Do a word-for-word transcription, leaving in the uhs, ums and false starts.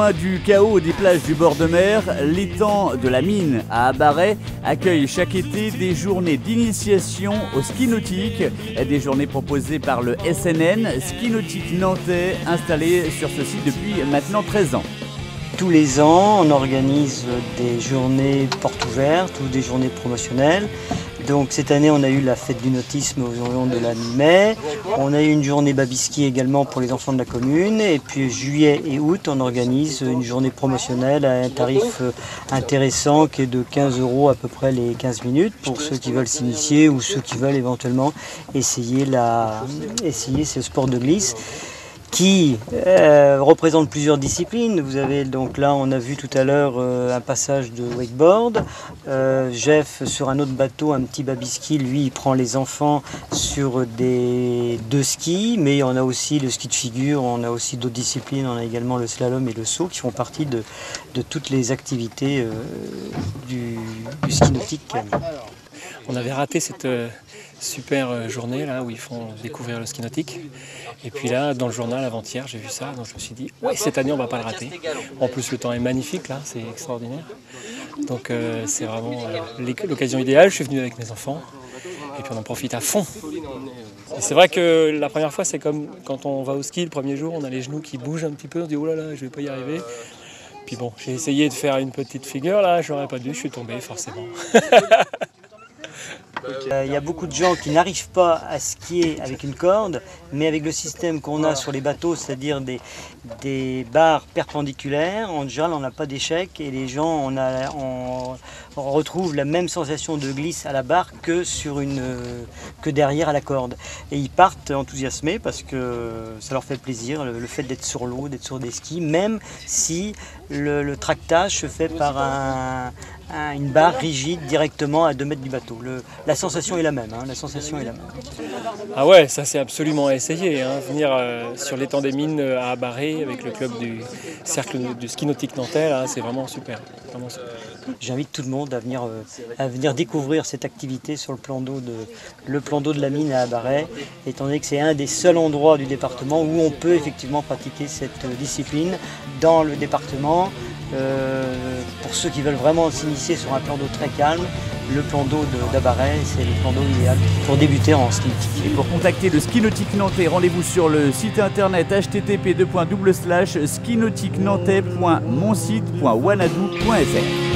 Loin du chaos des plages du bord de mer, l'étang de la Mine à Abaret accueille chaque été des journées d'initiation au ski nautique, des journées proposées par le S N N, ski nautique nantais, installé sur ce site depuis maintenant treize ans. Tous les ans, on organise des journées portes ouvertes ou des journées promotionnelles. Donc cette année, on a eu la fête du nautisme aux environs de la mi-mai. On a eu une journée baby-ski également pour les enfants de la commune. Et puis juillet et août, on organise une journée promotionnelle à un tarif intéressant qui est de quinze euros à peu près les quinze minutes pour ceux qui veulent s'initier ou ceux qui veulent éventuellement essayer, la, essayer ce sport de glisse, qui euh, représente plusieurs disciplines. Vous avez donc là, on a vu tout à l'heure euh, un passage de wakeboard. Euh, Jeff sur un autre bateau, un petit baby ski, lui il prend les enfants sur des deux skis, mais on a aussi le ski de figure, on a aussi d'autres disciplines, on a également le slalom et le saut qui font partie de, de toutes les activités euh, du, du ski nautique. On avait raté cette euh, super journée là où ils font découvrir le ski nautique. Et puis là, dans le journal avant-hier, j'ai vu ça, donc je me suis dit, ouais, cette année on va pas le rater. En plus, le temps est magnifique là, c'est extraordinaire. Donc euh, c'est vraiment euh, l'occasion idéale. Je suis venu avec mes enfants et puis on en profite à fond. Et c'est vrai que la première fois, c'est comme quand on va au ski le premier jour, on a les genoux qui bougent un petit peu, on se dit, oh là là, je vais pas y arriver. Puis bon, j'ai essayé de faire une petite figure là, j'aurais pas dû, je suis tombé forcément. Il y a beaucoup de gens qui n'arrivent pas à skier avec une corde, mais avec le système qu'on a sur les bateaux, c'est-à-dire des, des barres perpendiculaires, en général on n'a pas d'échec et les gens on a, on, on retrouve la même sensation de glisse à la barre que, sur une, que derrière à la corde. Et ils partent enthousiasmés parce que ça leur fait plaisir, le, le fait d'être sur l'eau, d'être sur des skis, même si le, le tractage se fait par un, un, une barre rigide directement à deux mètres du bateau. Le, la sensation est la même, hein, la sensation est la même. Ah ouais, ça c'est absolument à essayer, hein. Venir euh, sur l'étang des Mines à Abaret avec le club du cercle du ski nautique nantais, c'est vraiment super, vraiment super. J'invite tout le monde à venir, euh, à venir découvrir cette activité sur le plan d'eau de, le plan d'eau de la Mine à Abaret, étant donné que c'est un des seuls endroits du département où on peut effectivement pratiquer cette discipline dans le département. Euh, pour ceux qui veulent vraiment s'initier sur un plan d'eau très calme, le plan d'eau d'Abaret, c'est le plan d'eau idéal pour débuter en ski nautique. Et pour contacter le ski nautique nantais, rendez-vous sur le site internet h t t p deux points double slash ski nautique nantais point monsite point wanadoo point f r.